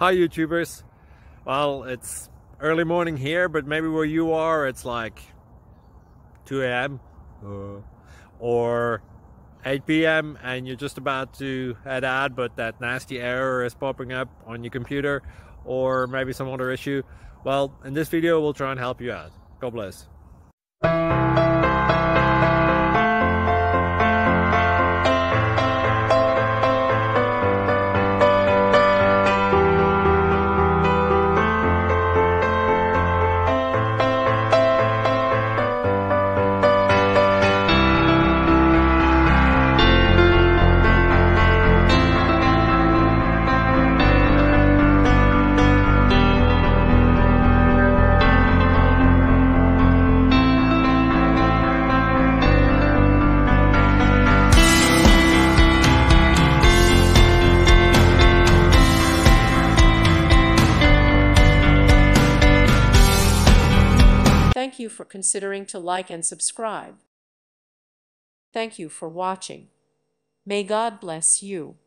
Hi YouTubers. Well, it's early morning here, but maybe where you are it's like 2 a.m. or 8 p.m. and you're just about to head out, but that nasty error is popping up on your computer, or maybe some other issue. Well, in this video we'll try and help you out. God bless. Thank you for considering to like and subscribe. Thank you for watching. May God bless you.